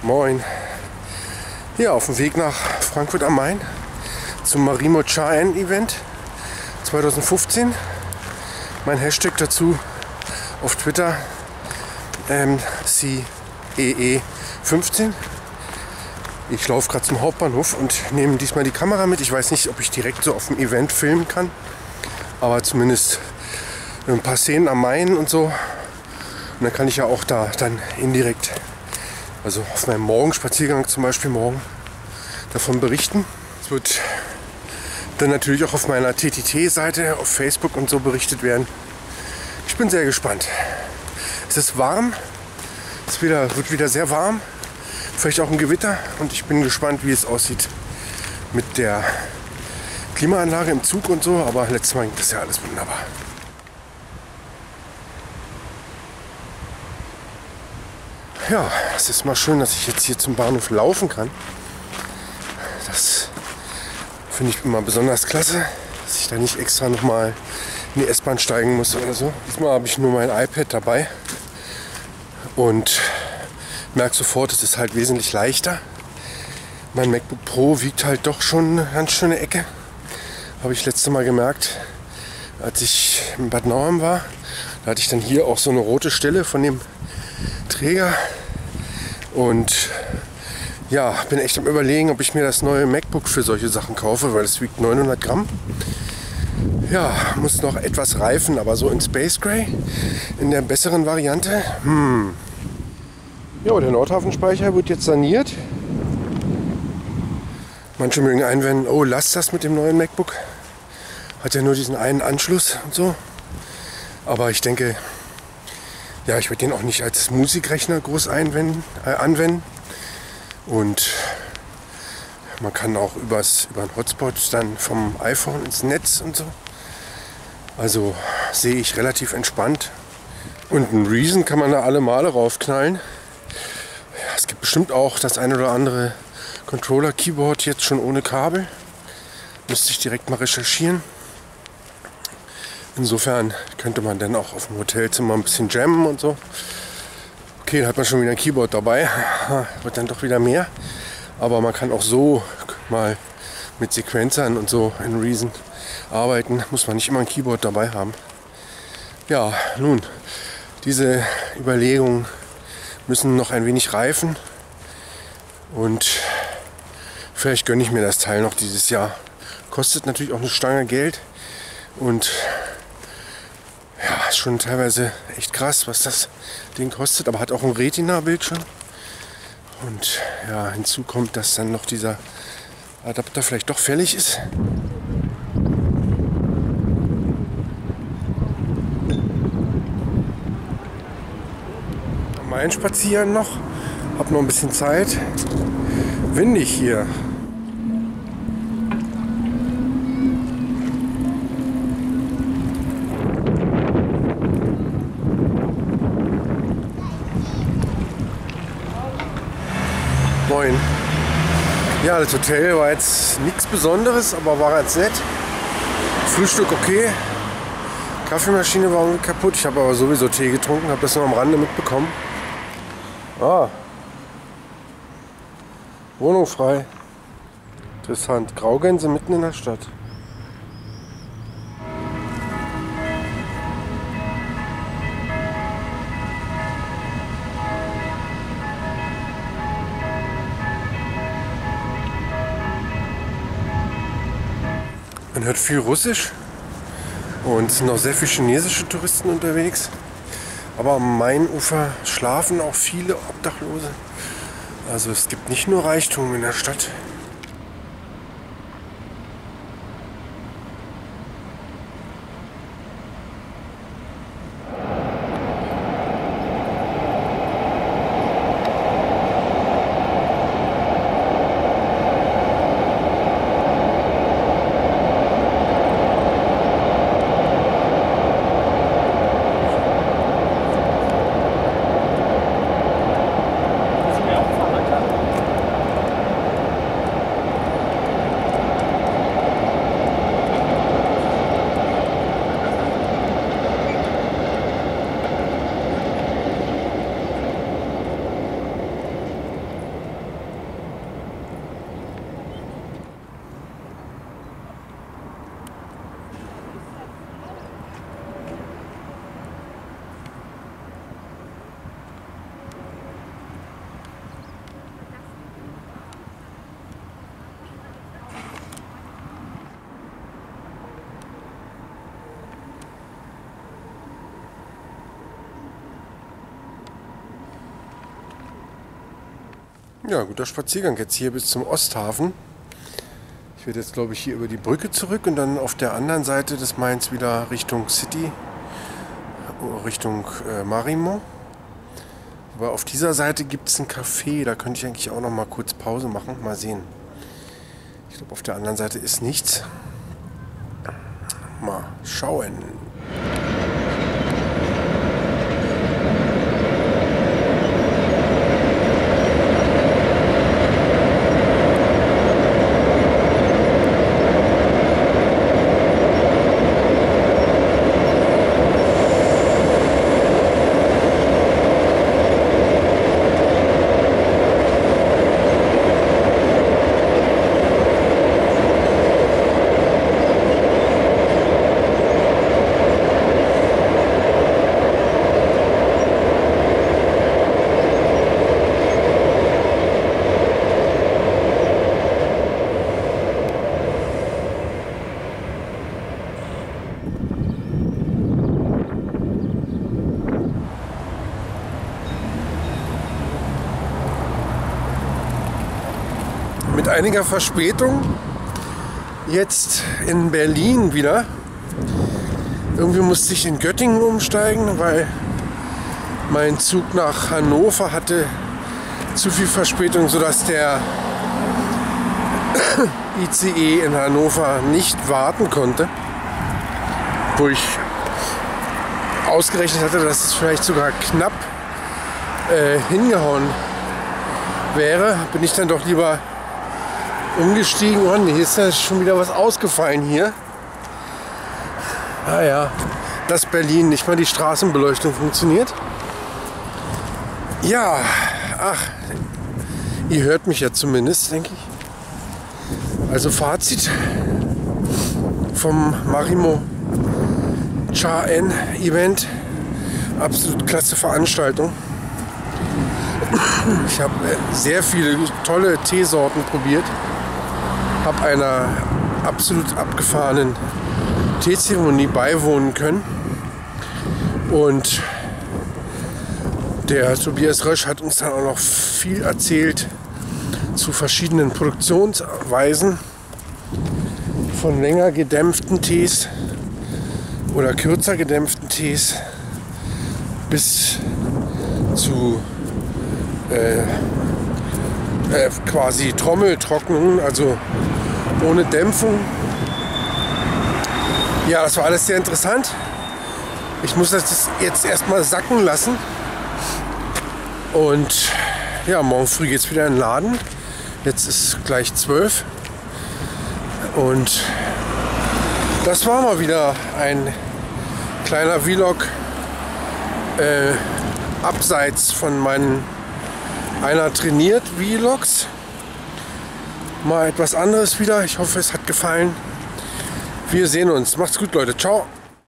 Moin. Hier auf dem Weg nach Frankfurt am Main zum Marimo Chaen Event 2015. Mein Hashtag dazu auf Twitter CEE15. Ich laufe gerade zum Hauptbahnhof und nehme diesmal die Kamera mit. Ich weiß nicht, ob ich direkt so auf dem Event filmen kann, aber zumindest ein paar Szenen am Main und so. Und dann kann ich ja auch da dann indirekt, also auf meinem Morgenspaziergang zum Beispiel morgen, davon berichten. Es wird dann natürlich auch auf meiner TTT-Seite auf Facebook und so berichtet werden. Ich bin sehr gespannt. Es ist warm, wird wieder sehr warm, vielleicht auch ein Gewitter, und ich bin gespannt, wie es aussieht mit der Klimaanlage im Zug und so, aber letztes Mal ging das ja alles wunderbar. Ja, es ist mal schön, dass ich jetzt hier zum Bahnhof laufen kann. Das finde ich immer besonders klasse, dass ich da nicht extra nochmal in die S-Bahn steigen muss oder so. Diesmal habe ich nur mein iPad dabei und merke sofort, es ist halt wesentlich leichter. Mein MacBook Pro wiegt halt doch schon eine ganz schöne Ecke. Habe ich letztes Mal gemerkt, als ich in Bad Nauheim war. Da hatte ich dann hier auch so eine rote Stelle von dem Träger. Und ja, bin echt am Überlegen, ob ich mir das neue MacBook für solche Sachen kaufe, weil es wiegt 900 Gramm. Ja, muss noch etwas reifen, aber so in Space Gray, in der besseren Variante. Ja, der Nordhafenspeicher wird jetzt saniert. Manche mögen einwenden, oh, lass das mit dem neuen MacBook. Hat ja nur diesen einen Anschluss und so. Aber ich denke, ja, ich werde den auch nicht als Musikrechner groß anwenden. Und man kann auch über einen Hotspot dann vom iPhone ins Netz und so. Also sehe ich relativ entspannt. Und ein Reason kann man da alle Male raufknallen. Ja, es gibt bestimmt auch das ein oder andere Controller-Keyboard jetzt schon ohne Kabel. Müsste ich direkt mal recherchieren. Insofern könnte man dann auch auf dem Hotelzimmer ein bisschen jammen und so. Okay, da hat man schon wieder ein Keyboard dabei. Wird dann doch wieder mehr. Aber man kann auch so mal mit Sequenzern und so in Reason arbeiten. Muss man nicht immer ein Keyboard dabei haben. Ja, nun, diese Überlegungen müssen noch ein wenig reifen. Und vielleicht gönne ich mir das Teil noch dieses Jahr. Kostet natürlich auch eine Stange Geld. Und ja, ist schon teilweise echt krass, was das Ding kostet, aber hat auch einen Retina-Bildschirm. Und ja, hinzu kommt, dass dann noch dieser Adapter vielleicht doch fällig ist. Am Main spazieren noch, hab noch ein bisschen Zeit. Windig hier. Moin. Ja, das Hotel war jetzt nichts Besonderes, aber war ganz nett. Frühstück okay. Kaffeemaschine war kaputt. Ich habe aber sowieso Tee getrunken, habe das nur am Rande mitbekommen. Ah. Wohnung frei. Interessant. Graugänse mitten in der Stadt. Man hört viel Russisch und es sind auch sehr viele chinesische Touristen unterwegs. Aber am Mainufer schlafen auch viele Obdachlose. Also es gibt nicht nur Reichtum in der Stadt. Ja, guter Spaziergang jetzt hier bis zum Osthafen. Ich werde jetzt, glaube ich, hier über die Brücke zurück und dann auf der anderen Seite des Mains wieder Richtung City, Richtung Marimo. Aber auf dieser Seite gibt es ein Café, da könnte ich eigentlich auch noch mal kurz Pause machen. Mal sehen. Ich glaube, auf der anderen Seite ist nichts. Mal schauen. Mit einiger Verspätung jetzt in Berlin wieder. Irgendwie musste ich in Göttingen umsteigen, weil mein Zug nach Hannover hatte zu viel Verspätung, sodass der ICE in Hannover nicht warten konnte. Wo ich ausgerechnet hatte, dass es vielleicht sogar knapp hingehauen wäre, bin ich dann doch lieber umgestiegen. Oh nee, ist ja schon wieder was ausgefallen hier. Ah ja, das Berlin, nicht mal die Straßenbeleuchtung funktioniert. Ja, ach, ihr hört mich ja zumindest, denke ich. Also Fazit vom Marimo Cha-En Event. Absolut klasse Veranstaltung. Ich habe sehr viele tolle Teesorten probiert. Habe einer absolut abgefahrenen Teezeremonie beiwohnen können. Und der Tobias Rösch hat uns dann auch noch viel erzählt zu verschiedenen Produktionsweisen von länger gedämpften Tees oder kürzer gedämpften Tees bis zu quasi Trommeltrocknen, also ohne Dämpfung. Ja, das war alles sehr interessant. Ich muss das jetzt erstmal sacken lassen. Und ja, morgen früh geht es wieder in den Laden. Jetzt ist gleich 12. Und das war mal wieder ein kleiner Vlog abseits von meinen Einer trainiert Vlogs. Mal etwas anderes wieder. Ich hoffe, es hat gefallen. Wir sehen uns. Macht's gut, Leute. Ciao.